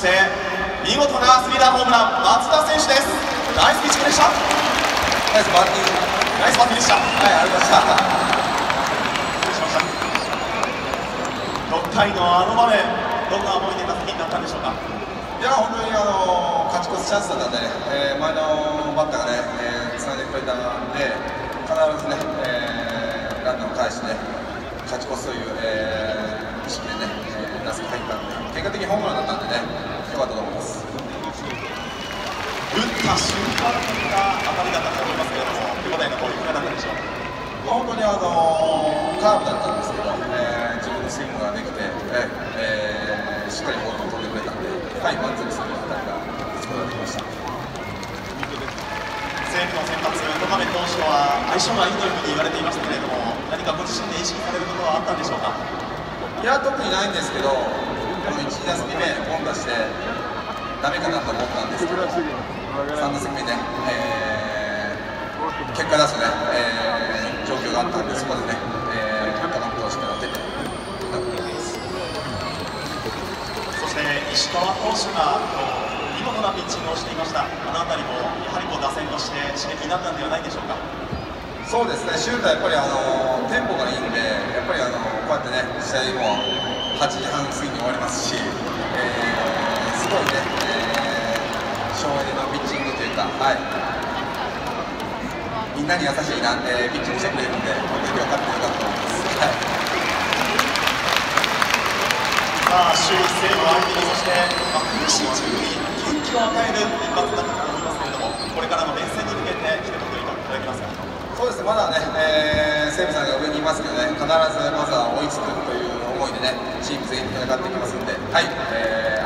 して見事なスリーランホームラン、松田選手です。ナイスピッチングでした。 ナイスバッティング。 ナイスバッティングでした。 はい、ありがとうございました。 失礼しました。6回のあの場面、どんな思い出打席になったんでしょうか。 いや、本当に勝ち越すチャンスだったんでね、前のバッターがね、つないでくれたんで、必ずね、ランナーを返してね、勝ち越すという、意識でね、打席入ったんで、結果的にホームランだったんでね、よかったと思います。 打った瞬間が当たりだったと思いますけれども、手応えの方いかがだったでしょう。 本当にカーブだったんですけど、自分のスイングができて、しっかりボールも飛んでくれたんで、はい、満足する当たりが打つことができました。 西武の先発、戸上投手とは相性がいいというふうに言われていましたけれども、何かご自身で意識されることはあったんでしょうか。 いや、特にないんですけど、1、2打席目、ポン出して、ダメかなと思ったんですけど、3打席目ね、結果出すね、状況があったんで、そこでね、高野投手から出て、 そして石川投手が見事なピッチングをしていました。あの辺りもやはり打線として刺激になったんではないでしょうか。 そうですね、シュートはやっぱりテンポがいいんで、やっぱりこうやってね、試合も8時半過ぎに終わりますし、すごいね、省エネのピッチングというか、はい、みんなに優しいな、ピッチングしてくれるんで、本当に分かってよかったと思います。はい、 さあ、首位西武相手に、そして、苦しいチームに元気を与える一発だったと思いますけれども、これからの連戦に向けて、一言いただけますか。 そうですね、まだね、西武さんが上にいますけどね、必ずまずは追いつくという思いでね、チーム全員で戦っていきますので、はい、